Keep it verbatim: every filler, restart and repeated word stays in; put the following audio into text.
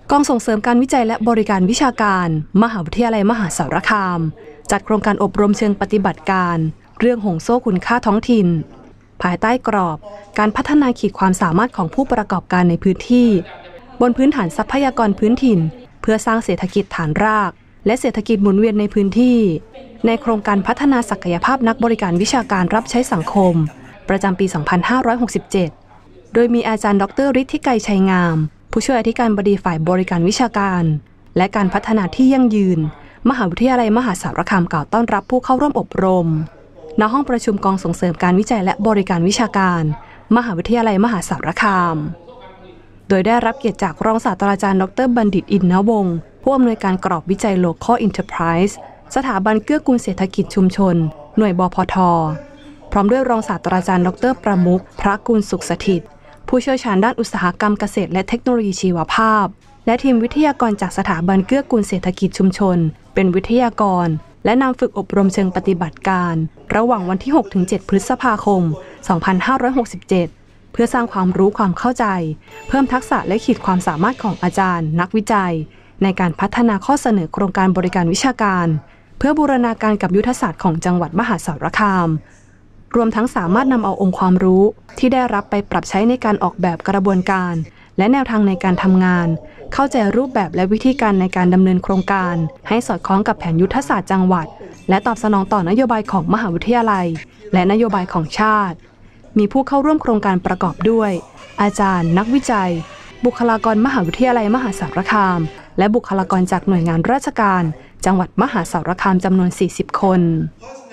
กองส่งเสริมการวิจัยและบริการวิชาการมหาวิทยาลัยมหาสารคามจัดโครงการอบรมเชิงปฏิบัติการเรื่องห่วงโซ่คุณค่าท้องถิ่นภายใต้กรอบการพัฒนาขีดความสามารถของผู้ประกอบการในพื้นที่บนพื้นฐานทรัพยากรพื้นถิ่นเพื่อสร้างเศรษฐกิจฐานรากและเศรษฐกิจหมุนเวียนในพื้นที่ในโครงการพัฒนาศักยภาพนักบริการวิชาการรับใช้สังคมประจำปี สองพันห้าร้อยหกสิบเจ็ด โดยมีอาจารย์ดร.ฤทธิไกรชัยงามผู้ช่วยอธิการบดีฝ่ายบริการวิชาการและการพัฒนาที่ยั่งยืนมหาวิทยาลัยมหาสารคามกล่าวต้อนรับผู้เข้าร่วมอบรมณห้องประชุมกองส่งเสริมการวิจัยและบริการวิชาการมหาวิทยาลัยมหาสารคามโดยได้รับเกียรติจากรองศาสตราจารย์ดร.บัณฑิตอินทวงศ์ผู้อำนวยการกรอบวิจัย Local Enterprise สถาบันเกื้อกูลเศรษฐกิจชุมชนหน่วยบพท.พร้อมด้วยรองศาสตราจารย์ดร.ประมุขพระกุลสุขสถิตผู้เชี่ยวชาญด้านอุตสาหกรรมเกษตรและเทคโนโลยีชีวภาพและทีมวิทยากรจากสถาบันเกื้อกูลเศรษฐกิจชุมชนเป็นวิทยากรและนำฝึกอบรมเชิงปฏิบัติการระหว่างวันที่ หกถึงเจ็ด พฤษภาคม สองพันห้าร้อยหกสิบเจ็ด เพื่อสร้างความรู้ความเข้าใจเพิ่มทักษะและขีดความสามารถของอาจารย์นักวิจัยในการพัฒนาข้อเสนอโครงการบริการวิชาการเพื่อบูรณาการกับยุทธศาสตร์ของจังหวัดมหาสารคามรวมทั้งสามารถนำเอาองค์ความรู้ที่ได้รับไปปรับใช้ในการออกแบบกระบวนการและแนวทางในการทำงานเข้าใจรูปแบบและวิธีการในการดำเนินโครงการให้สอดคล้องกับแผนยุทธศาสตร์จังหวัดและตอบสนองต่อนโยบายของมหาวิทยาลัยและนโยบายของชาติมีผู้เข้าร่วมโครงการประกอบด้วยอาจารย์นักวิจัยบุคลากรมหาวิทยาลัยมหาสารคามและบุคลากรจากหน่วยงานราชการจังหวัดมหาสารคามจำนวน สี่สิบ คน